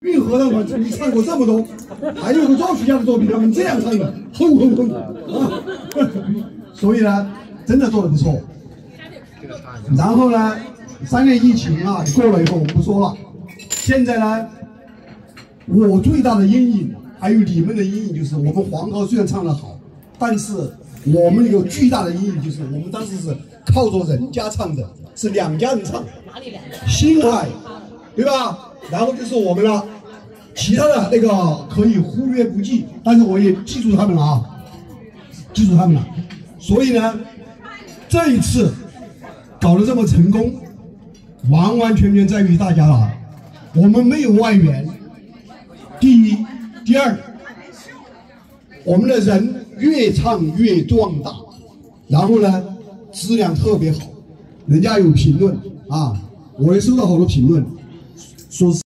运河的我这里唱过这么多，还有个作曲家的作品他们这样唱的，轰轰轰啊！所以呢，真的做得不错。然后呢，3年疫情啊过了以后，我们不说了。现在呢，我最大的阴影，还有你们的阴影，就是我们黄河虽然唱得好，但是我们有巨大的阴影，就是我们当时是靠着人家唱的，是2家人唱，星海，对吧？然后就是我们了。其他的那个可以忽略不计，但是我也记住他们了啊，记住他们了。所以呢，这一次搞得这么成功，完完全全在于大家了。我们没有外援，第一，第二，我们的人越唱越壮大，然后呢，质量特别好，人家有评论啊，我也收到好多评论，说是。